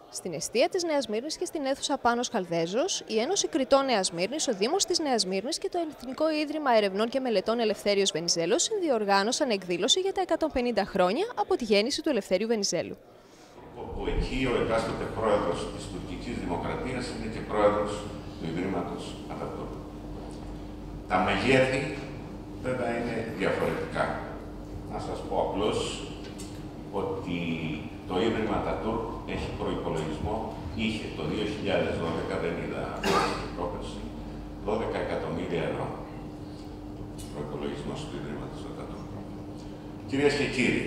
Στην εστία της Νέας Σμύρνης και στην αίθουσα Πάνος Χαλδέζος, η Ένωση Κριτών Νέας Σμύρνης, ο Δήμος της Νέας Σμύρνης και το Εθνικό Ίδρυμα Ερευνών και Μελετών Ελευθέριος Βενιζέλος συνδιοργάνωσαν εκδήλωση για τα 150 χρόνια από τη γέννηση του Ελευθέριου Βενιζέλου. Όπου εκεί ο εκάστοτε πρόεδρος της τουρκικής δημοκρατίας είναι και πρόεδρος του Ιδρύματος Ατατούρκ. Τα μεγέθη βέβαια είναι διαφορετικά. Να σας πω απλώς ότι το Ίδρυμα Ατατούρκ έχει προϋπολογισμό, είχε το 2012, δεν είδα πρόπερση, 12 εκατομμύρια ευρώ προϋπολογισμός του Ιδρύματος Ατατούρκ. Κυρίες και κύριοι,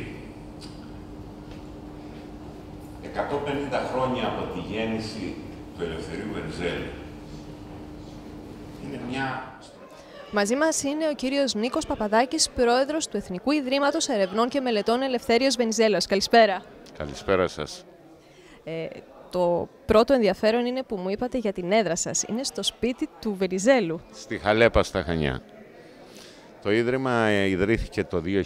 150 χρόνια από τη γέννηση του Ελευθερίου Βενιζέλου είναι μια... Μαζί μας είναι ο κύριος Νίκος Παπαδάκης, πρόεδρος του Εθνικού Ιδρύματος Ερευνών και Μελετών Ελευθέριος Βενιζέλος. Καλησπέρα. Καλησπέρα σας. Το πρώτο ενδιαφέρον είναι που μου είπατε για την έδρα σας. Είναι στο σπίτι του Βενιζέλου. Στη Χαλέπα, στα Χανιά. Το Ίδρυμα ιδρύθηκε το 2000,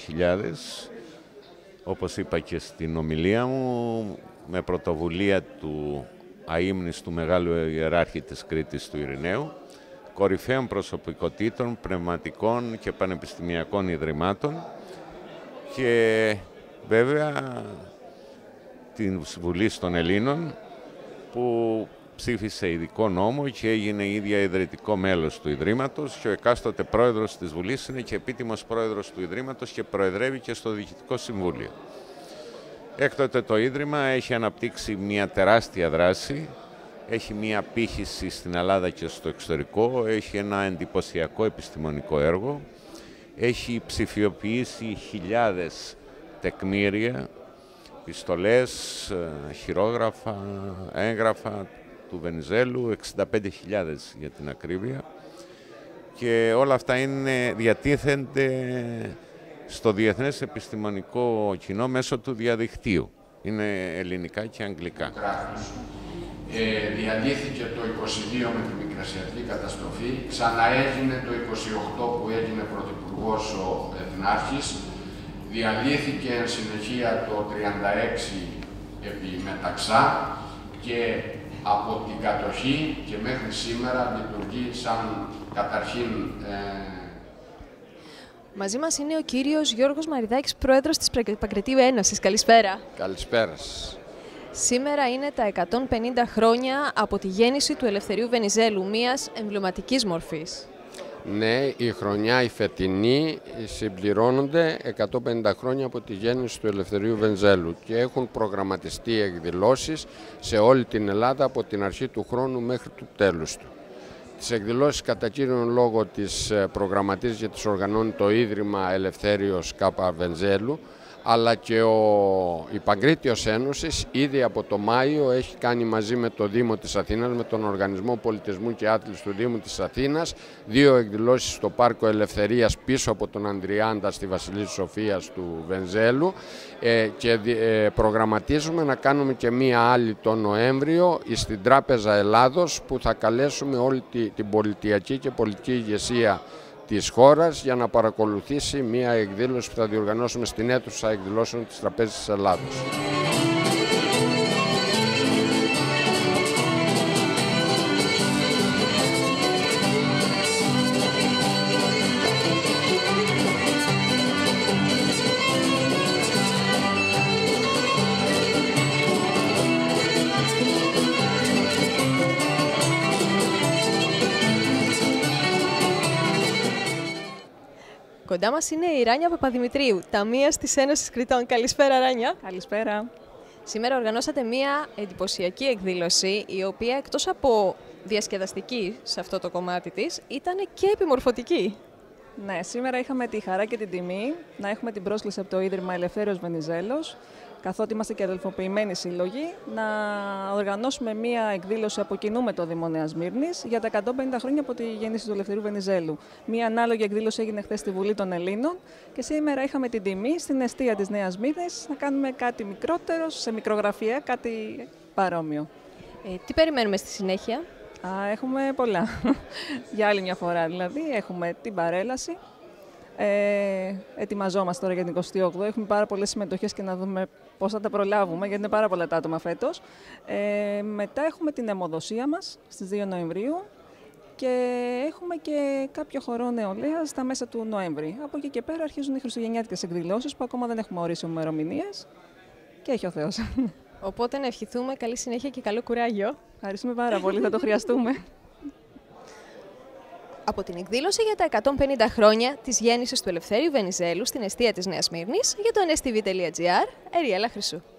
όπως είπα και στην ομιλία μου, με πρωτοβουλία του αείμνηστου Μεγάλου Ιεράρχη της Κρήτης του Ειρηναίου, κορυφαίων προσωπικότητων, πνευματικών και πανεπιστημιακών ιδρυμάτων και βέβαια την Βουλή των Ελλήνων που ψήφισε ειδικό νόμο και έγινε η ίδια ιδρυτικό μέλος του Ιδρύματος και ο εκάστοτε πρόεδρος της Βουλής είναι και επίτιμος πρόεδρος του Ιδρύματος και προεδρεύει και στο Διοικητικό Συμβούλιο. Έκτοτε το Ίδρυμα έχει αναπτύξει μια τεράστια δράση, έχει μια απήχηση στην Ελλάδα και στο εξωτερικό, έχει ένα εντυπωσιακό επιστημονικό έργο, έχει ψηφιοποιήσει χιλιάδες τεκμήρια, πιστολές, χειρόγραφα, έγγραφα του Βενιζέλου, 65.000 για την ακρίβεια, και όλα αυτά διατίθενται στο διεθνές επιστημονικό κοινό μέσω του διαδικτύου. Είναι ελληνικά και αγγλικά. Διαλύθηκε το 22 με τη Μικρασιατική καταστροφή, ξαναέγινε το 28 που έγινε πρωθυπουργός ο Εθνάρχης, διαλύθηκε εν συνεχεία το 36 επί Μεταξά και από την κατοχή και μέχρι σήμερα λειτουργεί σαν καταρχήν... Μαζί μας είναι ο κύριος Γιώργος Μαριδάκης, πρόεδρος της Παγκρατίου Ένωσης. Καλησπέρα. Καλησπέρα σας. Σήμερα είναι τα 150 χρόνια από τη γέννηση του Ελευθερίου Βενιζέλου, μιας εμβληματικής μορφής. Ναι, η χρονιά η φετινή συμπληρώνονται 150 χρόνια από τη γέννηση του Ελευθερίου Βενιζέλου και έχουν προγραμματιστεί εκδηλώσεις σε όλη την Ελλάδα από την αρχή του χρόνου μέχρι του τέλους του. Τις εκδηλώσεις κατά κύριον λόγο τις προγραμματίζει και τις οργανώνει το Ίδρυμα Ελευθέριος Κάπα Βενιζέλου, αλλά και η Παγκρίτιος Ένωσης ήδη από το Μάιο έχει κάνει μαζί με το Δήμο της Αθήνας, με τον Οργανισμό Πολιτισμού και Άθλησης του Δήμου της Αθήνας, 2 εκδηλώσεις στο Πάρκο Ελευθερίας πίσω από τον Ανδριάντα στη Βασιλής Σοφίας του Βενιζέλου και προγραμματίζουμε να κάνουμε και μία άλλη τον Νοέμβριο στην Τράπεζα Ελλάδος, που θα καλέσουμε όλη την πολιτιακή και πολιτική ηγεσία της χώρας για να παρακολουθήσει μία εκδήλωση που θα διοργανώσουμε στην αίθουσα εκδηλώσεων της Τραπέζης της Ελλάδος. Κοντά μας είναι η Ράνια Παπαδημητρίου, ταμείας της Ένωσης Κριτών. Καλησπέρα, Ράνια. Καλησπέρα. Σήμερα οργανώσατε μία εντυπωσιακή εκδήλωση, η οποία εκτός από διασκεδαστική σε αυτό το κομμάτι της, ήταν και επιμορφωτική. Ναι, σήμερα είχαμε τη χαρά και την τιμή να έχουμε την πρόσκληση από το Ίδρυμα Ελευθέριος Βενιζέλος, καθότι είμαστε και αδελφοποιημένοι σύλλογοι, να οργανώσουμε μία εκδήλωση από κοινού με το Δήμο Νέας Σμύρνης για τα 150 χρόνια από τη γέννηση του Ελευθερίου Βενιζέλου. Μία ανάλογη εκδήλωση έγινε χθες στη Βουλή των Ελλήνων και σήμερα είχαμε την τιμή στην εστία της Νέας Σμύρνης να κάνουμε κάτι μικρότερο, σε μικρογραφία, κάτι παρόμοιο. Τι περιμένουμε στη συνέχεια? Έχουμε πολλά. Για άλλη μια φορά δηλαδή, έχουμε την παρέλαση. Ετοιμαζόμαστε τώρα για την 28η. Έχουμε πάρα πολλές συμμετοχές και να δούμε πώς θα τα προλάβουμε, γιατί είναι πάρα πολλά τα άτομα φέτος. Μετά έχουμε την αιμοδοσία μας στις 2 Νοεμβρίου και έχουμε και κάποιο χορό νεολαίας στα μέσα του Νοέμβρη. Από εκεί και πέρα αρχίζουν οι χριστουγεννιάτικες εκδηλώσεις που ακόμα δεν έχουμε ορίσει ημερομηνίες και έχει ο Θεός. Οπότε να ευχηθούμε καλή συνέχεια και καλό κουράγιο. Ευχαριστούμε πάρα πολύ, θα το χρειαστούμε. Από την εκδήλωση για τα 150 χρόνια της γέννησης του Ελευθέριου Βενιζέλου στην εστία της Νέας Σμύρνης, για το nstv.gr, Εριέλα Χρυσού.